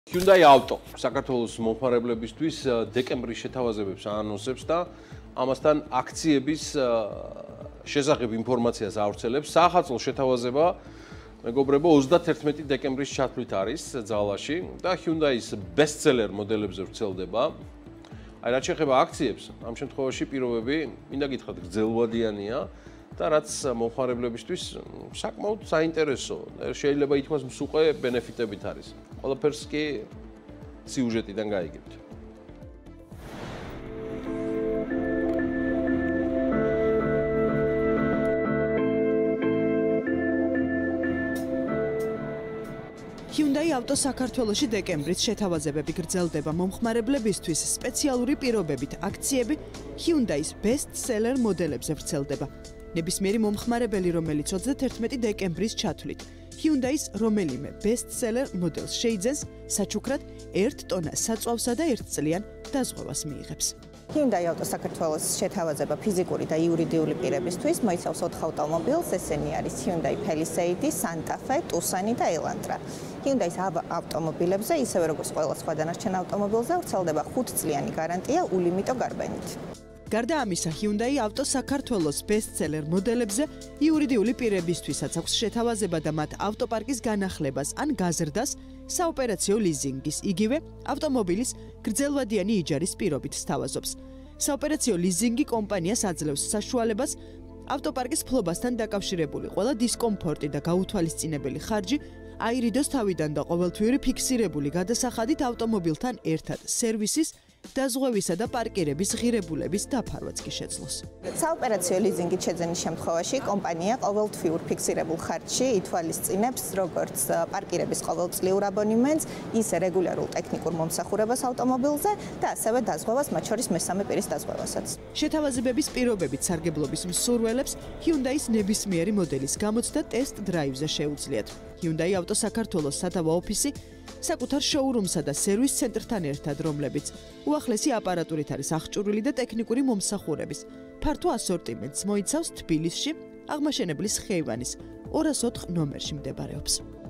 Hyundai Auto საქართველოს მომხმარებლებისთვის დეკემბრის შეთავაზებებს აანონსებს და ამასთან აქციების შესახებ ინფორმაციას ავრცელებს. Საახალწლო შეთავაზება მეგობრებო 31 დეკემბრის ჩათვლით არის ძალაში და Hyundai-ის ბესტსელერ მოდელებზე ვრცელდება. Აი რაც შეეხება აქციებს, ამ შემთხვევაში პირობები მინდა გითხრათ გრძელვადიანია და რაც მომხმარებლებისთვის საკმაოდ საინტერესო, შეიძლება ითქვას მსუყე ბენეფიტებით არის. ყველაფერს კი სიუჟეტიდან გაიგებთ. Hyundai Auto საქართველოში დეკემბრის შეთავაზებები გრძელდება მომხმარებლებისთვის სპეციალური პირობებით აქციები Hyundai-ის best-seller მოდელებზე ვრცელდება. ნებისმიერი მომხმარებელი, რომელიც 31 დეკემბრის ჩათვლით Hyundai-ის რომელიმე best-seller მოდელს შეიძენს, საჩუქრად 1 ტონას საწვავსა და 1 წლიან დაზღვევას მიიღებს. Hyundai Auto საქართველოს შეთავაზება ფიზიკური და იურიდიული პირებისთვის მოიცავს 4 ავტომობილს, ესენი არის Hyundai Palisade, Santa Fe, Tucson და Elantra. Hyundai-ის ავტომობილებზე, ისევე როგორც ყველა სხვა დანარჩენ ავტომობილზე, ვრცელდება 5 წლიანი გარანტია ულიმიტო გარბენით. გარდა ამისა, Hyundai Auto საქართველოს best-seller მოდელებზე იურიდიული პირებისთვისაც აქვს შეთავაზება და მათ ავტოპარკის განახლებას ან გაზრდას საოპერაციო ლიზინგის, იგივე ავტომობილის გრძელვადიანი იჯარის პირობით სთავაზობს. საოპერაციო ლიზინგი კომპანიას აძლევს საშუალებას ავტოპარკის ფლობასთან დაკავშირებული ყველა დისკომფორტი და გაუთვალისწინებელი ხარჯი აირიდოს თავიდან და ყოველთვიური ფიქსირებული გადასახადით ავტომობილთან ერთად სერვისის, დაზღვევისა და პარკირების ღირებულების დაფარვაც კი შეძლოს. საოპერაციო ლიზინგით შეძენის შემთხვევაში კომპანია ყოველთვიურ ფიქსირებულ ხარჯში ითვალისწინებს როგორც პარკირების ყოველწლიურ აბონემენტს, ისე რეგულარულ ტექნიკურ მომსახურებას ავტომობილზე და ასევე დაზღვევას, მათ შორის მესამე პირის დაზღვევასაც. შეთავაზებების პირობებით სარგებლობის მსურველებს Hyundai-ის ნებისმიერი მოდელის გამოცდა ტესტ დრაივზე შეუძლიათ. Hyundai Auto საქართველოს სათავო ოფისი საკუთარ შოურუმსა და სერვის ცენტრთან ერთად, რომლებიც უახლესი აპარატურით არის აღჭურვილი და ტექნიკური მომსახურების ფართო ასორტიმენტს მოიცავს თბილისში, აღმაშენებლის ხეივანის 204 ნომერში მდებარეობს.